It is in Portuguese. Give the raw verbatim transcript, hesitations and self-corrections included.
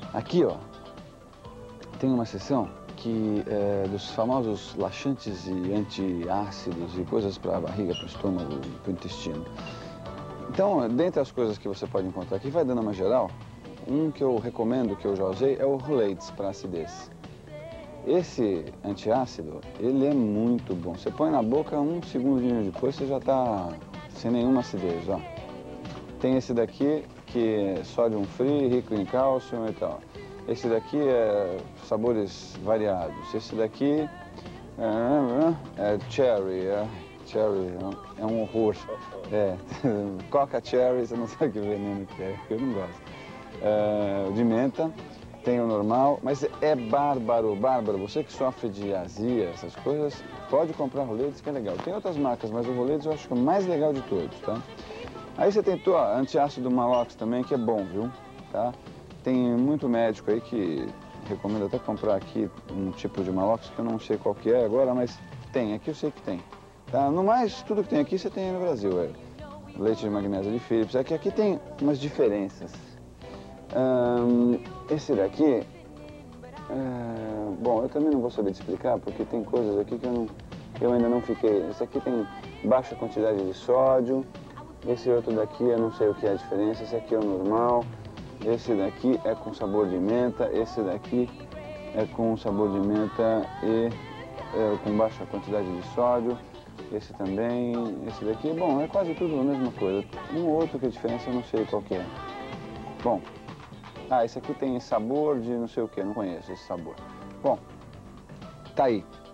Aqui, ó, tem uma seção que é dos famosos laxantes e antiácidos e coisas para a barriga, para o estômago, para o intestino. Então, dentre as coisas que você pode encontrar aqui, vai dando uma geral, um que eu recomendo, que eu já usei, é o Rolaids para acidez. Esse antiácido, ele é muito bom. Você põe na boca, um segundinho depois, você já está sem nenhuma acidez, ó. Tem esse daqui, que é sódio free, rico em cálcio e tal. Esse daqui é sabores variados. Esse daqui é, é cherry, é, cherry é um horror. É, coca cherry, você não sabe que veneno que é, eu não gosto. É, de menta, tem o normal, mas é bárbaro, bárbaro. Você que sofre de azia, essas coisas, pode comprar Rolaids, que é legal. Tem outras marcas, mas o Rolaids eu acho que é o mais legal de todos, tá? Aí você tem ó, antiácido Malox também, que é bom, viu? Tá? Tem muito médico aí que recomenda até comprar aqui um tipo de Malox, que eu não sei qual que é agora, mas tem, aqui eu sei que tem. Tá? No mais, tudo que tem aqui você tem aí no Brasil. É leite de magnésio de Philips. Aqui, aqui tem umas diferenças. Um, esse daqui, é, bom, eu também não vou saber te explicar, porque tem coisas aqui que eu, não, eu ainda não fiquei. Esse aqui tem baixa quantidade de sódio. Esse outro daqui eu não sei o que é a diferença. Esse aqui é o normal. Esse daqui é com sabor de menta. Esse daqui é com sabor de menta e é, com baixa quantidade de sódio. Esse também. Esse daqui, bom, é quase tudo a mesma coisa. Um ou outro que a diferença eu não sei qual que é. Bom, ah, esse aqui tem sabor de não sei o que, não conheço esse sabor. Bom, tá aí.